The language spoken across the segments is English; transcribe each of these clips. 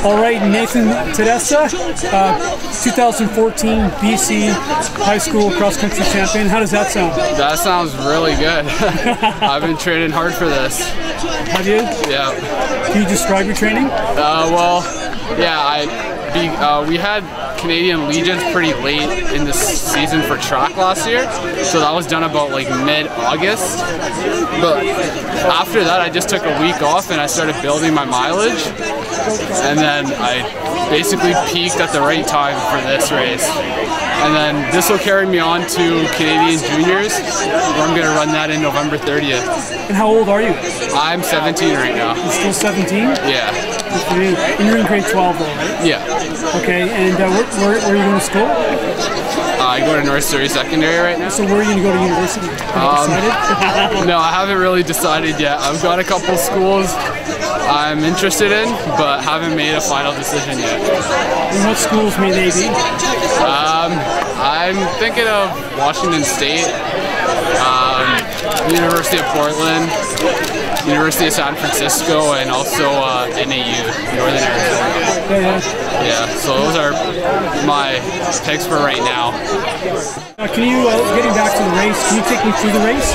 All right, Nathan Tadesse, 2014 BC High School Cross Country Champion. How does that sound? That sounds really good. I've been training hard for this. Have you? Yeah. Can you describe your training? Well, yeah, we had Canadian Legions pretty late in the season for track last year, so that was done about like mid-August. But after that, I just took a week off and I started building my mileage, and then I basically peaked at the right time for this race. And then this will carry me on to Canadian Juniors, where I'm going to run that in November 30th. And how old are you? I'm 17 right now. You're still 17? Yeah. Good for you. And you're in grade 12 though, right? Yeah. Okay, and where are you going to school? I go to North Surrey Secondary right now. So where are you going to go to university? Have you decided? No, I haven't really decided yet. I've got a couple schools I'm interested in, but haven't made a final decision yet. And what schools may they be? I'm thinking of Washington State, University of Portland, University of San Francisco, and also NAU, Northern Arizona. Yeah, so those are my picks for right now. Can you, getting back to the race, can you take me through the race?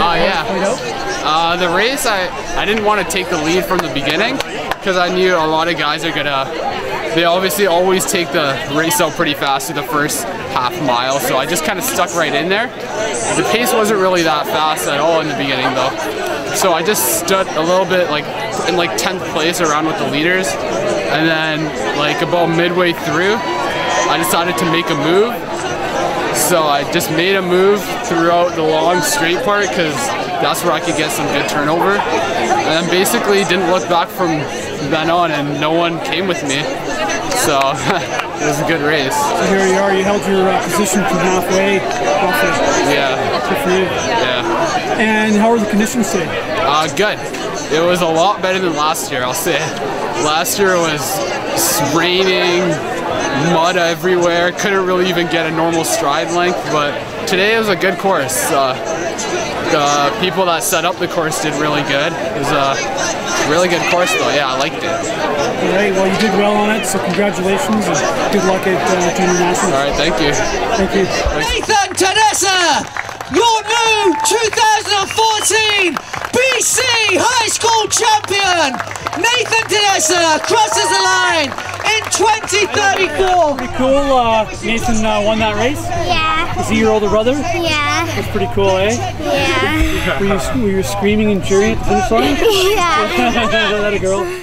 Yeah. The race, I didn't want to take the lead from the beginning because I knew a lot of guys are they obviously always take the race out pretty fast through the first half mile, so I just kind of stuck right in there. The pace wasn't really that fast at all in the beginning though, so I just stood a little bit in 10th place around with the leaders, and then about midway through I decided to make a move. So I just made a move throughout the long straight part because that's where I could get some good turnover, and then basically didn't look back from then on, and no one came with me, so it was a good race. So here you are, you held your position from halfway, roughly. Yeah. Good for you. Yeah. And how are the conditions today? Good. It was a lot better than last year, I'll say. Last year was raining, mud everywhere, couldn't really even get a normal stride length, but today it was a good course. The people that set up the course did really good. It was a really good course though, yeah, I liked it. Alright, well you did well on it, so congratulations and good luck at Junior Nationals. Alright, thank you. Thank you. Nathan Tadesse, your new 2014 BC High School Champion! Nathan Tadesse crosses the line in 2034! Pretty cool, Nathan won that race? Yeah. Is he your older brother? Yeah. That's pretty cool, eh? Yeah. Were you screaming and cheering at the finish line? Yeah. Is that a girl?